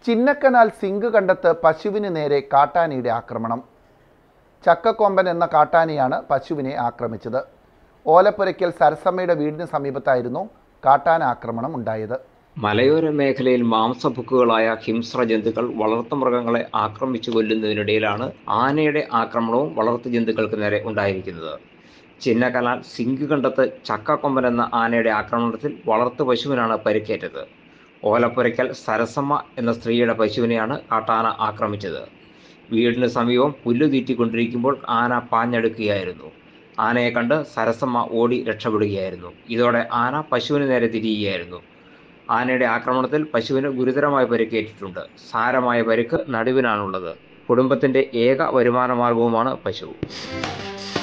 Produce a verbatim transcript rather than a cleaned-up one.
Chinnakanal zinc കണ്ടത്ത് പശുവിന് നേരെ കാട്ടാനയുടെ ആക്രമണം. ചക്കക്കൊമ്പൻ എന്ന കാട്ടാനയാണ് പശുവിനെ ആക്രമിച്ചത്. ഓലപ്പുരയ്ക്കൽ സരസമ്മയുടെ വീടിന് സമീപത്തായിരുന്നു കാട്ടാന ആക്രമണം ഉണ്ടായത്. മലയോര മേഖലയിൽ മാംസഭുക്കുകളായ ഹിംസ്ര ജന്തുക്കൾ വളർത്തുമൃഗങ്ങളെ ആക്രമിച്ചു കൊല്ലുന്നതിനിടയിലാണ് ആനയുടെ ആക്രമണവും വളർത്തു ജന്തുക്കൾക്ക് നേരെ ഉണ്ടായിരിക്കുന്നത്. ചിന്നക്കനാൽ സിങ്ക് കണ്ടത്ത് ചക്കക്കൊമ്പൻ എന്ന ആനയുടെ ആക്രമണത്തിൽ വളർത്തു പശുവിനാണ് പരിക്കേറ്റത്. ഓലപ്പുരയ്ക്കൽ സരസമ്മ എന്ന സ്ത്രീയുടെ പശുവിനെയാണ് കാട്ടാന ആക്രമിച്ചത്. വീടിന് സമീപം പുല്ല് തീറ്റിക്കൊണ്ടിരിക്കുമ്പോൾ ആന പാഞ്ഞടുക്കുകയായിരുന്നു. ആനയെ കണ്ട് സരസമ്മ ഓടി രക്ഷപ്പെടുകയായിരുന്നു. ഇതോടെ ആന പശുവിന് നേരെ തിരിയുകയായിരുന്നു. ആനയുടെ ആക്രമണത്തിൽ പശുവിന് ഗുരുതരമായി പരിക്കേറ്റിട്ടുണ്ട്. സാരമായ പരിക്ക് നടുവിനാണുള്ളത്. കുടുംബത്തിന്റെ ഏക വരുമാന മാർഗവുമാണ് പശു.